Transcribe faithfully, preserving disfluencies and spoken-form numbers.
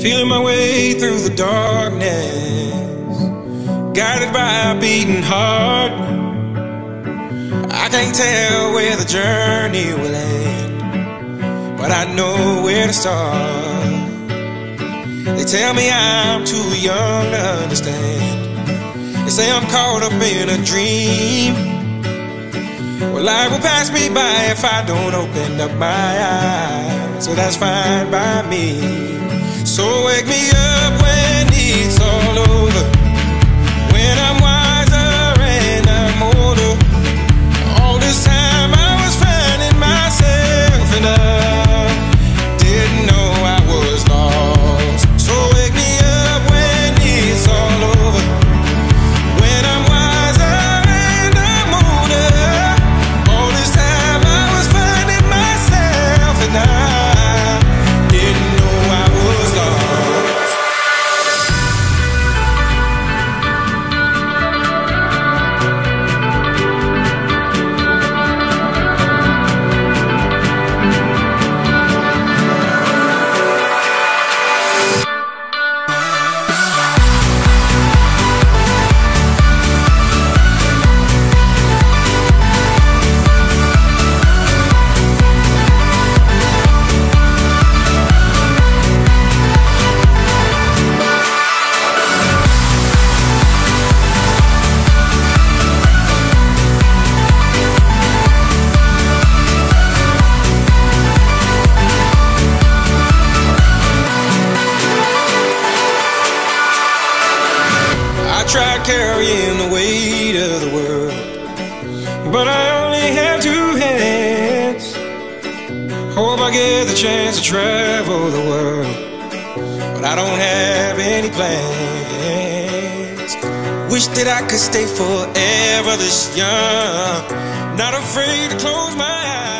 Feeling my way through the darkness, guided by a beating heart. I can't tell where the journey will end, but I know where to start. They tell me I'm too young to understand. They say I'm caught up in a dream. Well, life will pass me by if I don't open up my eyes, so that's fine by me. So wake me up when it's all over, when I'm wiser and I'm older. All this time I was finding myself and I didn't know I was lost. So wake me up when it's all over, when I'm wiser and I'm older. All this time I was finding myself and I didn't know I was lost. I tried carrying the weight of the world, but I only have two hands. Hope I get the chance to travel the world, but I don't have any plans. Wish that I could stay forever this young, not afraid to close my eyes.